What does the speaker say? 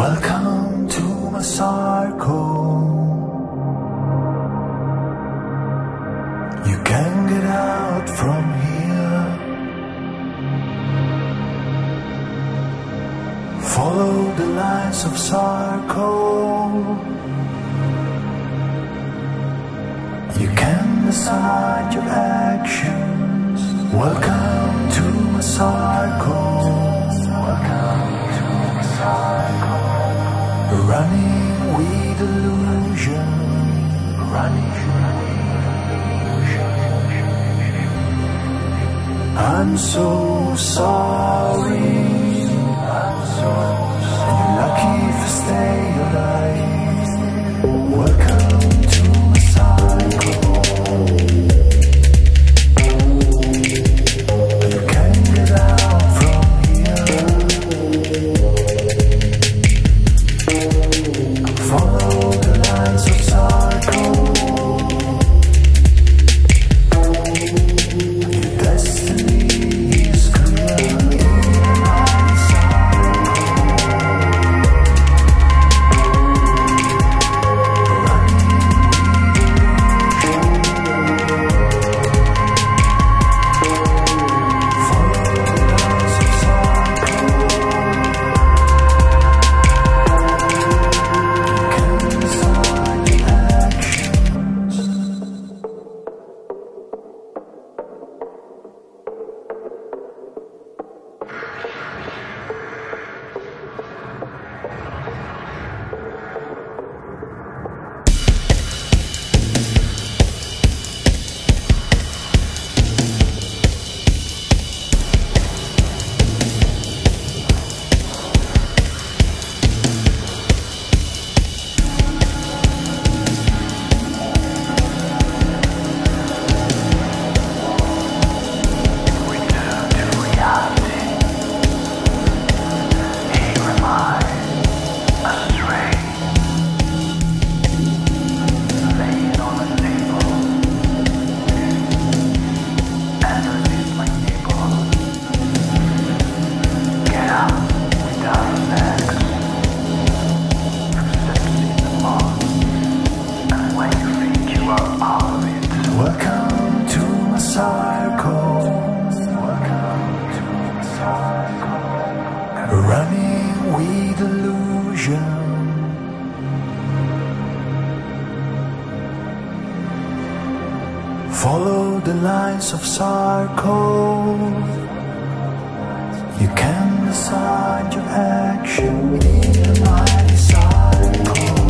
Welcome to my circle. You can get out from here. Follow the lines of circle. You can decide your actions. Welcome to my circle. Welcome to my circle. Running with illusion. Running. I'm so sorry. You're lucky if you stay alive. Welcome to my cycle. You can get out from here. Follow the lines of cycle. Your destiny is clear in my follow the lines of circle. You can decide your action in a mighty circle.